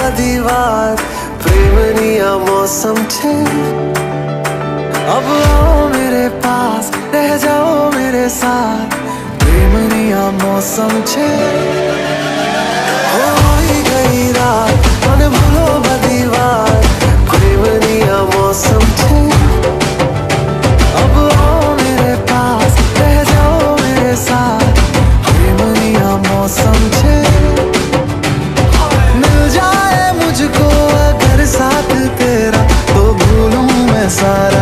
दीवार प्रेमनिया मौसम छे अब आओ मेरे पास रह जाओ मेरे साथ प्रेमनिया मौसम छे हो गई रात मन भूलो दीवार प्रेमनिया मौसम छे अब आओ मेरे पास रह जाओ मेरे साथ प्रेमनिया मौसम छे मिल जाए मुझको अगर साथ तेरा तो भूलूं मैं सारा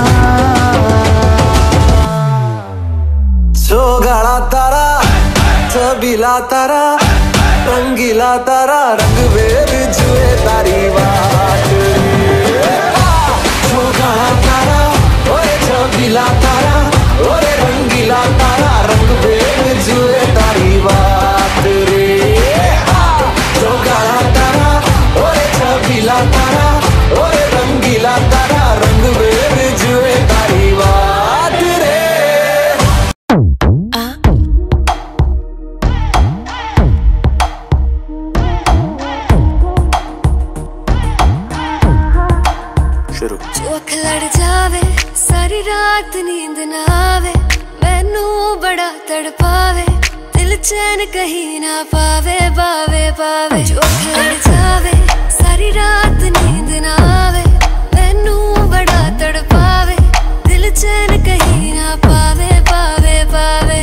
गाड़ा तारा छबीला तारा रंगीला तारा रंग बेर जुए तारी बात गाड़ा तारा ओए छबीला तारा ओरे रंगीला तारा रंग बेर जुए तारी बात रे गाड़ा तारा ओए छबीला तारा ओरे रंगीला तारा रंग बेर जुए तारी बात रे लड़ जावे सारी रात नींद ना आवे मैनू बड़ा तड़पावे दिल चैन कहीं ना पावे पावे पावे चोख लड़ जावे सारी रात नींद ना आवे मैनू बड़ा तड़पावे दिल चैन कहीं ना पावे पावे पावे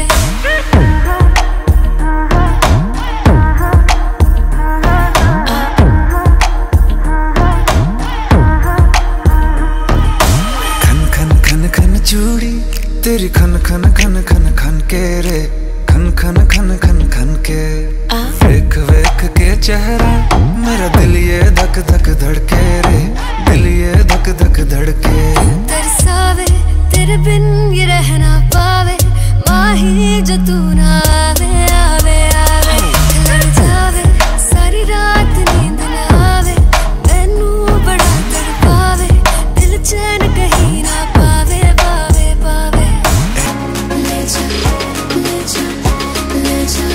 चूड़ी तेरी खन खन खन खन खन के रे खन खन खन खन खन के वेख वेख के चेहरा मेरा दिल ये धक धक धड़के रे दिल ये धक धक धड़के तरसावे तेरे बिन ये रहना पावे माही जो तू ना आवे आवे आवे लड़ जावे सारी रात नींद ना आवे मैनू बड़ा तड़पावे दिल चैन कहीं ना पावे पावे पावे ले जा ले जा ले जा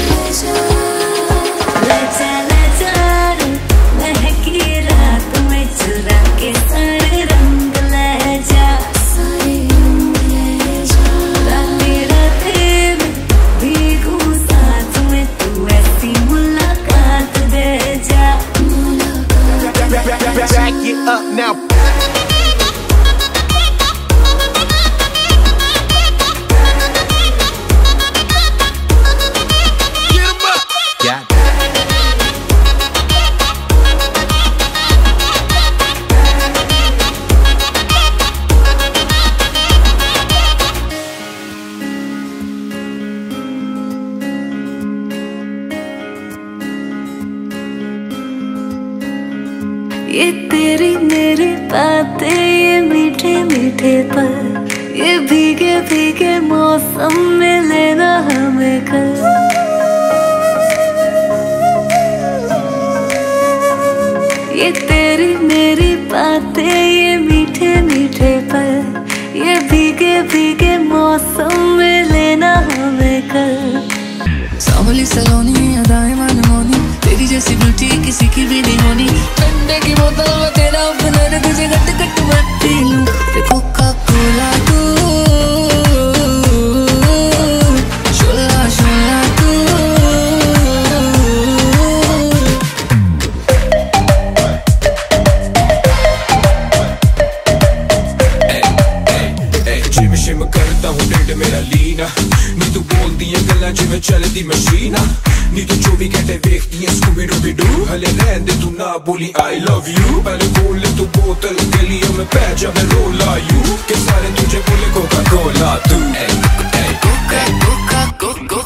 ले जा ले जा महकी रात में चुरा के सारे रंग ले जा सारे रंग ले जा राते राते में भीगू साथ में तू ऐसी मुलाकात दे जा Back it up now. ये तेरी मेरी बातें ये मीठे मीठे पल ये भीगे भीगे मौसम में लेना हमें कल ये तेरी मेरी बातें ये मीठे मीठे पल ये भीगे भीगे मौसम में लेना हमें कल सांवली सलोनी अदाएं मनमोनी तेरी जैसी ब्यूटी किसी की भी नहीं होनी ठंडे की बोतल में तेरा ओपनर तुझे गट गट मैं पी लूं ते कोका कोला तू शोला शोला तू जिम शिम करता हूँ ढिड मेरा लीना नी तू बोलती है गल्ला जिमें चलती मशीना नी तू 24 घंटे देखती है स्कूबी डूबी डू हले रहन दे तू ना बोली I love you पहले बोल ले तू बोतल गलियों में पै जा मैं रोला यू के सारे तुझे बोले कोका कोला तू कोका कोका कोका